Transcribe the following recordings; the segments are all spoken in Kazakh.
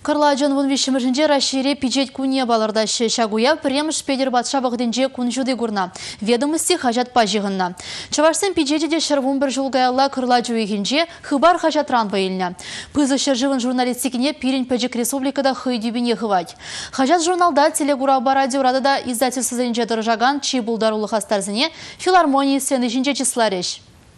Кырладжан вон вишімірінде Рашире пиджет куне балырдашы шагуя премш педер батша вағденже күнжуды гурна. Ведомости хажат пажығынна. Чавашсын пиджетеде шырвун бір жылғайалла кырладжу егенже хыбар хажатран байылна. Пызы шыржывын журналистикіне пирен пәжік республикада хыйдюбине хывать. Хажат журналда телегураба радиорадада издательсызынже дыржаган чи булдарулы хастарзыне филармонии сцены жинже числареш.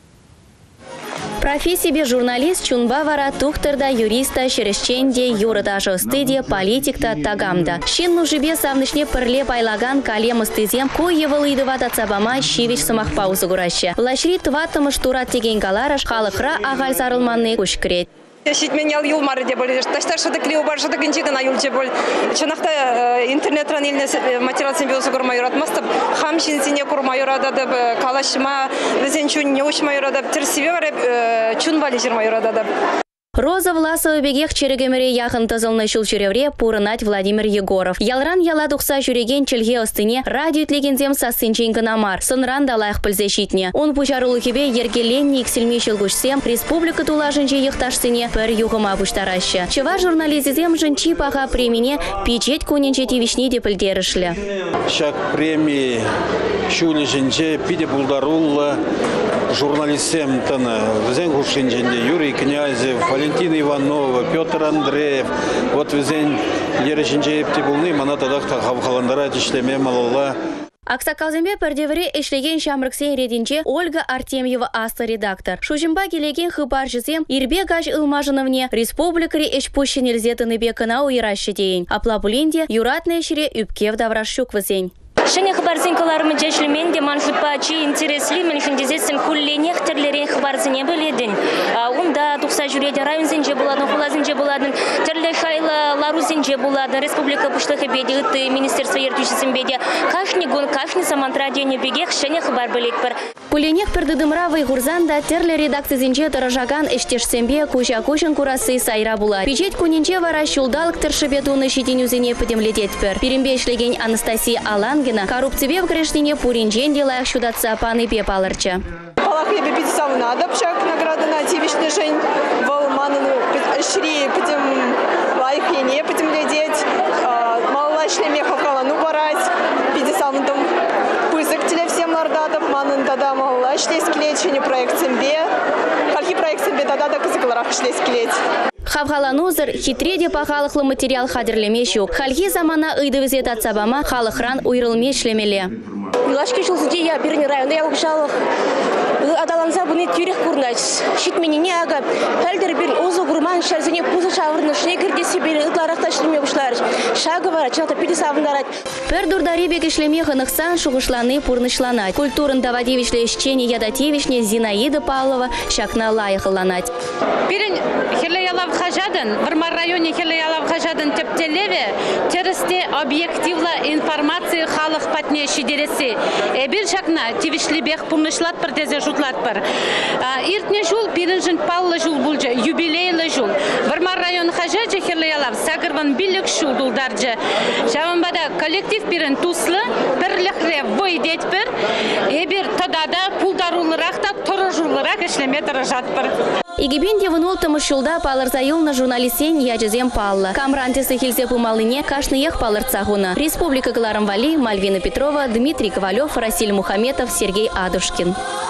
Профессия журналист чунба вара тухтырда юриста шерешченде юрыда жостыде политикта тагамда. Шин жибе савнышне пырле байлаган калемы стызем койевыл идыват ацабама шивич самах паузы гураща. Влашри тватымыш турат теген галараш халықра ағал сарылманны күшкірет. Мен ял юлмары деп бол. Таштар шыды клеу бар шыды гінчегін аюл деп бол. Чынақта интернет ранеліне материал симбиозы көрмай ұратмастып, хам шинсіне көрмай ұрададып, калашыма, візен чүн не ұшмай ұрадап, тірсіве барып, чүн вали жырмай ұрададып. Роза Власова бегех черегемере яхын тазылны шул черевре пурынать Владимир Егоров. Ялран яла тухса жүреген челге остыне радио тлегензем сассынчен гынамар. Сынран далайық пілзе шитне. Он пучарулы кебе ергеленне иксельме шелгушсем республика тулажынче ехташсыне пір юғыма пуштараща. Чыва журнализизем жынчи паға премине печет куненче тивишне депілдерішлі. Шак премии шулі жынче пиде булдарулла журналистем тана. Візен гушинченде Юрий Князев, Валентина Иванова, Петр Андреев. Вот везен ережинче епте булны, мана тадақта хавхаландара тишлеме малалла. Аксакалзембе пердевре эшлеген шамрыксен рединче Ольга Артемьева аста редактор. Шужимба келеген хыбар жызем Ирбе гаж ылмажыновне республикари эшпущен елзетыны бекана уйращы дейін. Аплабуленде юратны эшіре үпкев даврашук візен. Шыне хабарзинкаларымы жәшілмен де маншылпачы интересли менхіндезесін күлленех тірлерен хабарзине біледін. Онда тұқса жүреді райынзенже боладын, құлазынже боладын, тірлі хайлы ларузенже боладын, республика пұшлығы беді, ұтты министерство ертушісін беді. Кашни гон, кашни самантрадионе бегех шыне хабар білет бір. Күлленех пердыдымравы ғурзанда тірлі редакцизенже тұрыжаган эштешсембе куша-кушын курасы сайра булар. Печет күненче вара шулдалық тіршібетуны шетен үзіне пөдемледет бір. Перембе ішлеген Анастасия Алангина коррупция в грешнине пуринжен делаях шудатса паны пепаларча. Палахе бебедисам надо, пшак награда на тивишный жень, волману шри, потом лайхине, потом ледеть, малолачный меха калану барать, бедисам там пызык теле всем мордатов, манын тада малолачный склеть, не проект сембе, какие проект сембе тада да кызыкларах шле склеть. Хавхаланузыр хитреде пахалықлы материал хадірлемешук. Хальги замана ыйдывызет атсабама халықран уйрылмешлемеле. Милашки жылзыде я біріне районда я ұқшалық. Адаланса бұны тюрех көрнәч. Шитмені не ага. Пәлдер бір озы ғұрман шәрзіне пұзы шағырны шнекірдесі бір ұтларақта шлеме бұшлар. Шағы бар, чыната пиді савындарат. Пір дұрдари бек ішлеме ғынықсан шуғышланы пұрнышланат. Культурын давадевишле ішчені ядатевишне Зинаида Павлова шакна лайықыланат. Бірін херлеялав хажадын, Вармар районе херлеялав хажадын тептелеве, терісте объективла информация халық патне шидересі. Бір шакна тивишлебек пұрнышлат бір дезе жұтлат бір. Иртне жул, бірін жын паллы жул бұлжы, юбилейлы жул. Вармар районы хажаджы херлеялав, сағырван білік шу дулдарджы. Шаванбада коллектив бірін туслы, бірліқре войдет бір, бір тодада пулдарулырақ та тұрыжулырақ ішлеме тұрыжат бір. Игибенде вынул шулда палырзайыл на журналистен яжызем палла. Камрантесы хилзе пумалыне кашныех палырцагуна. Республика Гларам Вали, Мальвина Петрова, Дмитрий Ковалев, Расиль Мухаметов, Сергей Адушкин.